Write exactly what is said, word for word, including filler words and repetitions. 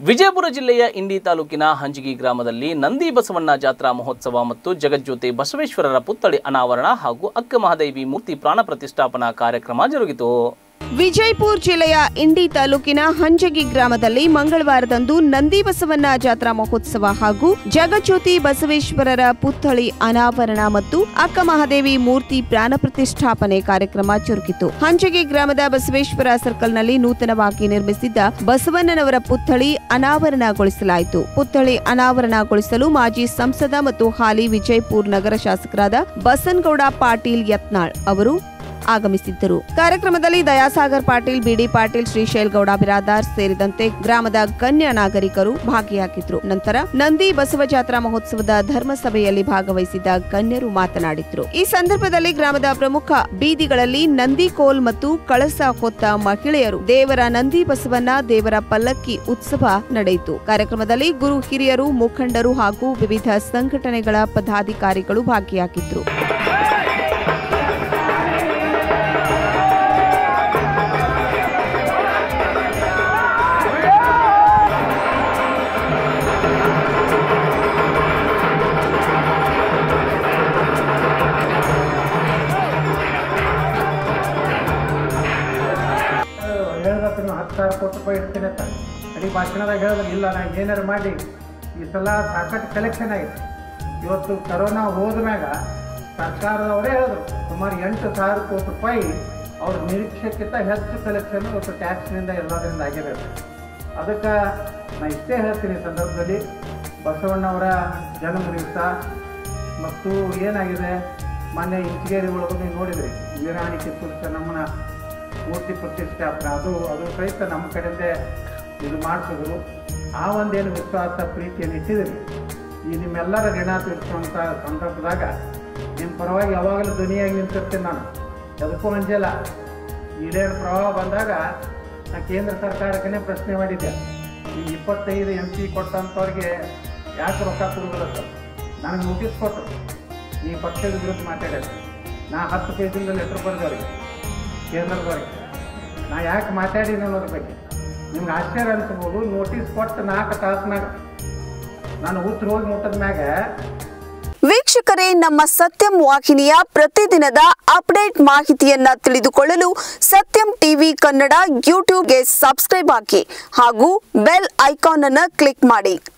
ವಿಜಯಪುರ ಜಿಲ್ಲೆಯ ಇಂಡಿ ತಾಲೂಕಿನ ಹಂಜಗಿ ಗ್ರಾಮದಲ್ಲಿ ನಂದಿ ಬಸವಣ್ಣ ಜಾತ್ರಾ ಮಹೋತ್ಸವ ಮತ್ತು ಜಗಜ್ಯೋತಿ ಬಸವೇಶ್ವರರ ಪುತ್ಥಳಿ ಅನಾವರಣ ಹಾಗೂ ಅಕ್ಕ ಮಹಾದೇವಿ ಮೂರ್ತಿ ಪ್ರಾಣ ಪ್ರತಿಷ್ಠಾಪನಾ ಕಾರ್ಯಕ್ರಮ ಜರುಗಿತು. ವಿಜಯಪುರ ಜಿಲ್ಲೆಯ ಇಂಡಿ ತಾಲೂಕಿನ ಹಂಜಗಿ ಗ್ರಾಮದಲ್ಲಿ ಮಂಗಳವಾರದಂದು ನಂದಿ ಬಸವಣ್ಣ ಜಾತ್ರಾ ಮಹೋತ್ಸವ ಹಾಗೂ ಜಗಜ್ಯೋತಿ ಬಸವೇಶ್ವರರ ಪುತ್ಥಳಿ ಅನಾವರಣ ಮತ್ತು ಅಕ್ಕ ಮಹಾದೇವಿ ಮೂರ್ತಿ ಪ್ರಾಣ ಪ್ರತಿಷ್ಠಾಪನೆ ಕಾರ್ಯಕ್ರಮ ಜರುಗಿತು. ಹಂಜಗಿ ಗ್ರಾಮದ ಬಸವೇಶ್ವರ ಸರ್ಕಲ್ನಲ್ಲಿ ನೂತನವಾಗಿ ನಿರ್ಮಿಸಿದ್ದ ಬಸವಣ್ಣನವರ ಪುತ್ಥಳಿ ಅನಾವರಣಗೊಳಿಸಲಾಯಿತು. ಪುತ್ಥಳಿ ಅನಾವರಣಗೊಳಿಸಲು ಮಾಜಿ ಸಂಸದ ಮತ್ತು ಹಾಲಿ ವಿಜಯಪುರ ನಗರ ಶಾಸಕರಾದ ಬಸನಗೌಡ ಪಾಟೀಲ್ ಯತ್ನಾಳ್ ಅವರು ಆಗಮಿಸಿದ್ದರು. ಕಾರ್ಯಕ್ರಮದಲ್ಲಿ ದಯಾಸಾಗರ್ ಪಾಟೀಲ್, ಬಿಡಿ ಪಾಟೀಲ್, ಶ್ರೀಶೈಲ್ ಗೌಡ ಬಿರಾದಾರ್ ಸೇರಿದಂತೆ ಗ್ರಾಮದ ಗಣ್ಯ ನಾಗರಿಕರು ಭಾಗಿಯಾಗಿದ್ದರು. ನಂತರ ನಂದಿ ಬಸವ ಜಾತ್ರಾ ಮಹೋತ್ಸವದ ಧರ್ಮಸಭೆಯಲ್ಲಿ ಭಾಗವಹಿಸಿದ ಗಣ್ಯರು ಮಾತನಾಡಿದರು. ಈ ಸಂದರ್ಭದಲ್ಲಿ ಗ್ರಾಮದ ಪ್ರಮುಖ ಬೀದಿಗಳಲ್ಲಿ ನಂದಿ ಕೋಲ್ ಮತ್ತು ಕಳಸ ಹೊತ್ತ ಮಹಿಳೆಯರು ದೇವರ ನಂದಿ ಬಸವಣ್ಣ ದೇವರ ಪಲ್ಲಕ್ಕಿ ಉತ್ಸವ ನಡೆಯಿತು. ಕಾರ್ಯಕ್ರಮದಲ್ಲಿ ಗುರು ಹಿರಿಯರು, ಮುಖಂಡರು ಹಾಗೂ ವಿವಿಧ ಸಂಘಟನೆಗಳ ಪದಾಧಿಕಾರಿಗಳು ಭಾಗಿಯಾಗಿದ್ದರು. ಹತ್ತು ಸಾವಿರ ಕೋಟಿ ರೂಪಾಯಿ ಇಡ್ತೀನಿ ಅಂತ ಅಡಿ ಭಾಷಣದಾಗ ಹೇಳಿದ್ರೆ ಇಲ್ಲ, ನಾನು ಏನಾರು ಮಾಡಿ ಈ ಸಲ ಸಾಕಷ್ಟು ಕಲೆಕ್ಷನ್ ಆಗಿದೆ. ಇವತ್ತು ಕರೋನಾ ಹೋದ್ಮ್ಯಾಗ ಸರ್ಕಾರದವರೇ ಹೇಳಿದ್ರು ಸುಮಾರು ಎಂಟು ಸಾವಿರ ಕೋಟಿ ರೂಪಾಯಿ ಅವ್ರ ನಿರೀಕ್ಷೆಕ್ಕಿಂತ ಹೆಚ್ಚು ಕಲೆಕ್ಷನ್ ಇವತ್ತು ಟ್ಯಾಕ್ಸ್ನಿಂದ ಎಲ್ಲದರಿಂದ ಆಗಿರಬೇಕು. ಅದಕ್ಕೆ ನಾನು ಇಷ್ಟೇ ಹೇಳ್ತೀನಿ, ಈ ಸಂದರ್ಭದಲ್ಲಿ ಬಸವಣ್ಣವರ ಜನ್ಮ ದಿವಸ ಮತ್ತು ಏನಾಗಿದೆ ಮೊನ್ನೆ ಇಂಚಿಗೇರಿ ಒಳಗೂ ನೀವು ನೋಡಿದ್ರಿ ವೀರಾಣಿ ಕಿತ್ತೂರು ಚೆನ್ನಮ್ಮನ ಮೂರ್ತಿ ಪ್ರತಿಷ್ಠಾಪನೆ ಅದು ಅದು ಸಹಿತ ನಮ್ಮ ಕಡೆಯಿಂದ ಇದು ಮಾಡಿಸಿದ್ರು. ಆ ಒಂದೇನು ವಿಶ್ವಾಸ ಪ್ರೀತಿಯನ್ನು ಇಟ್ಟಿದ್ರಿ. ಈ ನಿಮ್ಮೆಲ್ಲರ ಋಣ ತೀರಿಸುವಂಥ ಸಂದರ್ಭದಾಗ ನಿಮ್ಮ ಪರವಾಗಿ ಯಾವಾಗಲೂ ಧ್ವನಿಯಾಗಿ ನಿಂತಿರ್ತೀನಿ. ನಾನು ಅದಕ್ಕೂ ಅಂಜಲ್ಲ. ಹಿರಿಯರ ಪ್ರವಾಹ ಬಂದಾಗ ನಾನು ಕೇಂದ್ರ ಸರ್ಕಾರಕ್ಕೇ ಪ್ರಶ್ನೆ ಮಾಡಿದ್ದೆ, ಈ ಇಪ್ಪತ್ತೈದು ಎಂ ಪಿ ಕೊಟ್ಟಂಥವ್ರಿಗೆ ಯಾಕೆ ರೊಕ್ಕ ಕೊಡುವುದಿಲ್ಲ? ನನಗೆ ನೋಟಿಸ್ ಕೊಟ್ಟರು, ಈ ಪಕ್ಷದ ವಿರುದ್ಧ ಮಾತಾಡ್ಯಾರ. ನಾ ಹತ್ತು ಪೇಜಿಂದ ಲೆಟ್ರ್ ಬರೆದವ್ರಿಗೆ ಕೇಂದ್ರದವ್ರಿಗೆ ನಾ ಯಾಕೆ ಮಾತಾಡಿನ ಅನ್ನೋದ್ರ ಬಗ್ಗೆ ನಿಮ್ಗೆ ಆಶ್ಚರ್ಯ ಅನಿಸ್ಬೋದು. ನೋಟಿಸ್ ಕೊಟ್ಟು ನಾಲ್ಕು ತಾಸಿನಾಗ ನಾನು ಉತ್ತರ ಹೋಗಿ ಮುಟ್ಟದ ಮ್ಯಾಗ. ವೀಕ್ಷಕರೇ, ನಮ್ಮ ಸತ್ಯಂ ವಾಹಿನಿಯ ಪ್ರತಿದಿನದ ಅಪ್ಡೇಟ್ ಮಾಹಿತಿಯನ್ನ ತಿಳಿದುಕೊಳ್ಳಲು ಸತ್ಯಂ ಟಿವಿ ಕನ್ನಡ ಯೂಟ್ಯೂಬ್ಗೆ ಸಬ್ಸ್ಕ್ರೈಬ್ ಆಗಿ ಹಾಗೂ ಬೆಲ್ ಐಕಾನ್ ಅನ್ನು ಕ್ಲಿಕ್ ಮಾಡಿ.